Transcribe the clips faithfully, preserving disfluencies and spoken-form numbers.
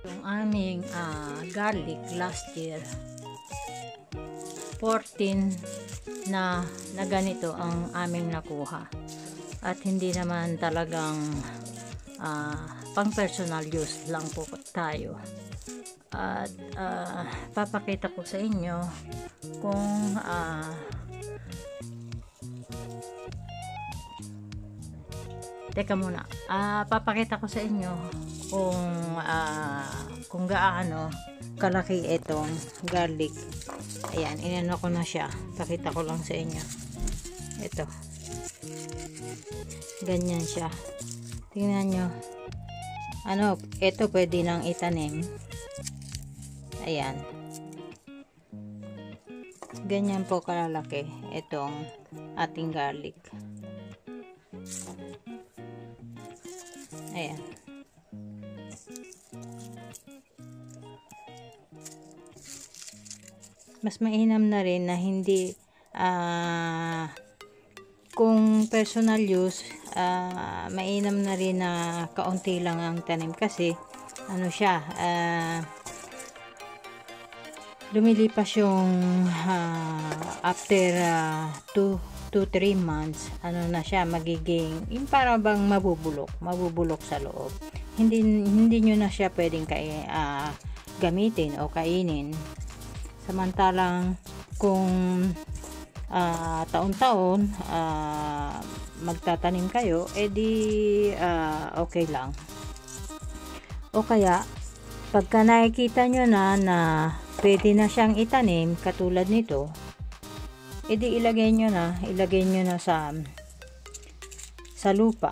Yung aming uh, garlic last year, fourteen na, na ganito ang aming nakuha. At hindi naman talagang uh, pang personal use lang po tayo. At uh, papakita ko sa inyo kung uh, teka muna, uh, papakita ko sa inyo kung uh, kung gaano kalaki itong garlic. Ayan, inano ko na siya, pakita ko lang sa inyo. Ito, ganyan siya, tingnan nyo. Ano, ito pwede nang itanim. Ayan, ganyan po kalalaki itong ating garlic. Ayan, mas mainam na rin na hindi uh, kung personal use, uh, mainam na rin na kaunti lang ang tanim kasi ano siya, uh, lumilipas yung uh, after two to three months, ano na siya, magiging yung para bang mabubulok mabubulok sa loob. Hindi hindi nyo na siya pwedeng kay, uh, gamitin o kainin. Samantalang kung uh, taon-taon uh, magtatanim kayo, edi uh, okay lang. O kaya pagka nakikita nyo na na pwede na siyang itanim katulad nito, edi ilagay nyo na ilagay nyo na sa sa lupa.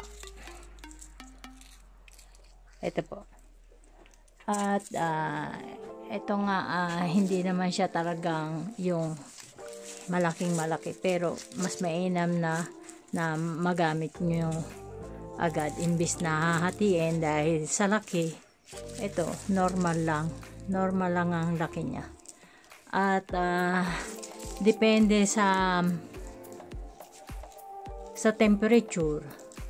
Ito po. At uh, ito nga, uh, hindi naman siya talagang yung malaking malaki, pero mas mainam na na magamit nyo agad imbis na hahatiin dahil sa laki. Ito normal lang normal lang ang laki niya. At uh, depende sa sa temperature.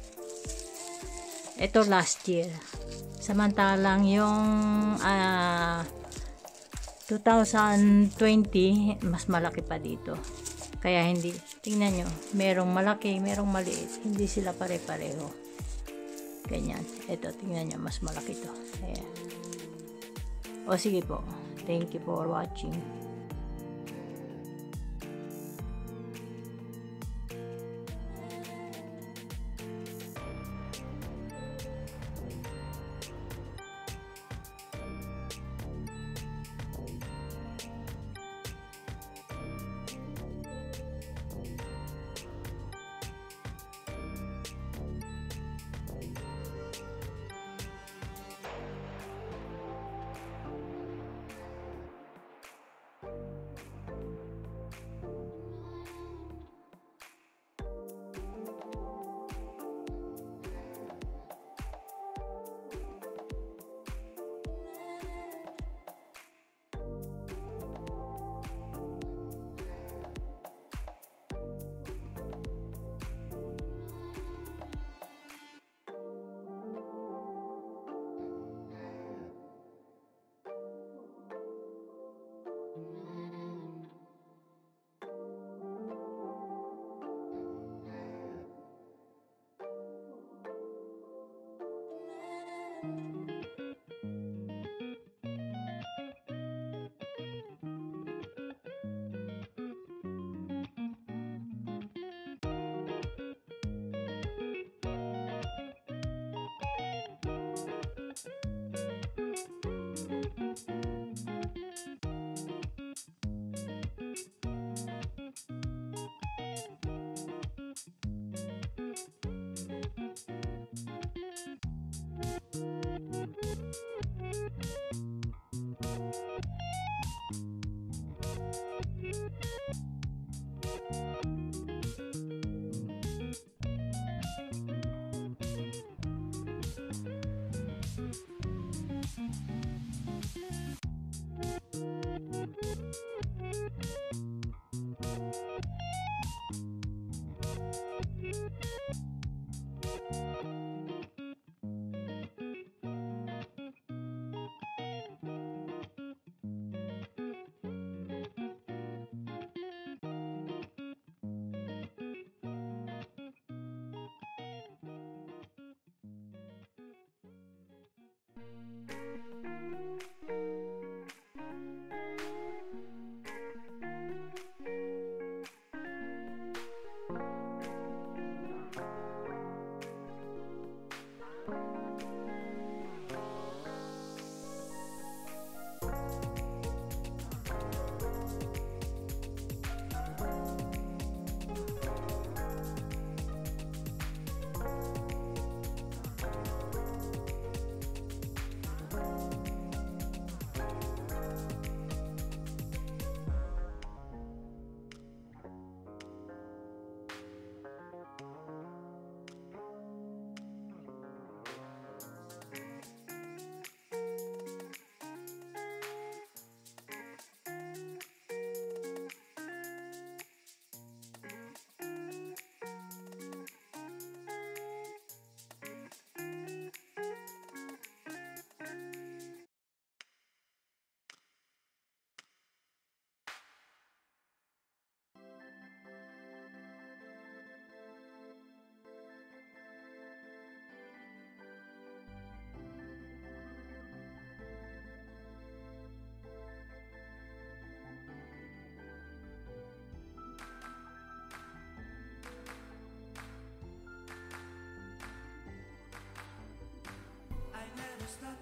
Ito last year, samantalang yung uh, twenty twenty mas malaki pa dito. Kaya hindi, tingnan nyo, merong malaki, merong maliit, hindi sila pare-pareho. Ganyan. Ito, tingnan nyo, mas malaki to. Ayan. O sige po, thank you for watching.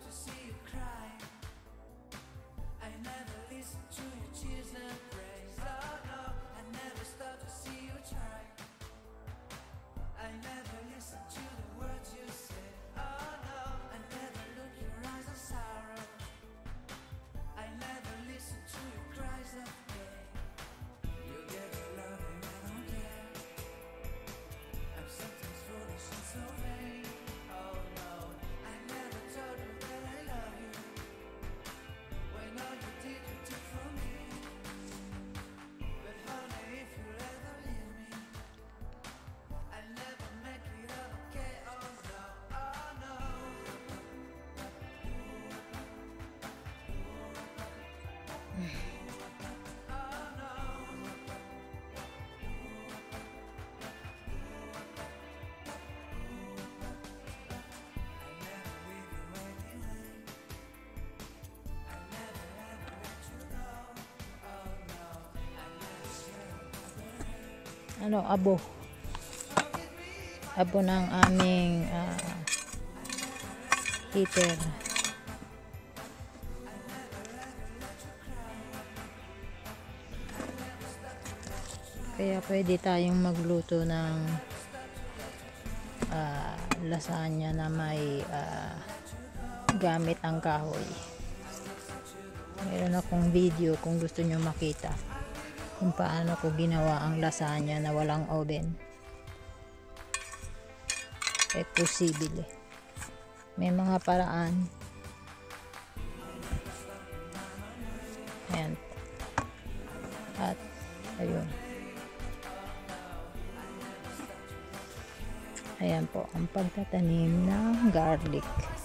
ano, abo abo ng aming uh, heater. Kaya pwede tayong magluto ng uh, lasagna na may uh, gamit ang kahoy. Meron akong video kung gusto nyo makita kung paano ko ginawa ang lasagna na walang oven. Eh, posible. May mga paraan. Ayan. At, ayun. Ayan po, ang pagtatanim ng garlic.